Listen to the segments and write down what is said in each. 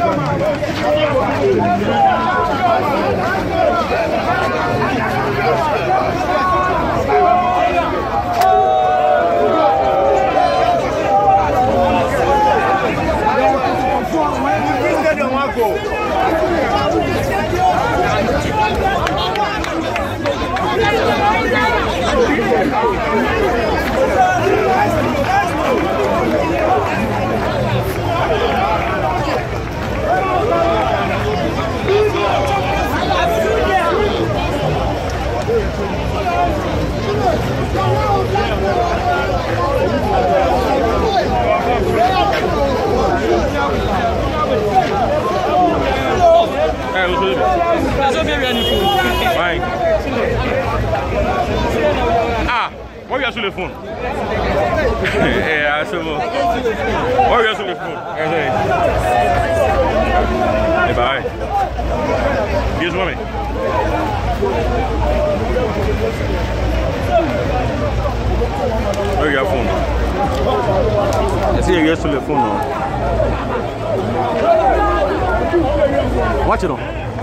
Where are you Sule phone? Yeah, so where are you Sule phone? Hey, bye. Yes, mommy. Where are your phone? I see you Sule phone. Watch it on.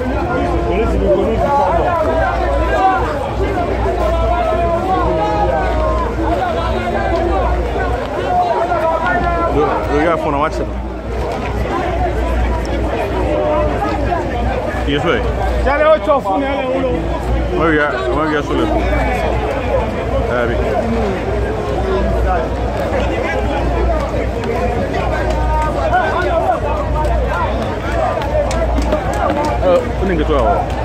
We got phone. Watch it. Yes, way. Where you Sule phone? Oh, I think it's well.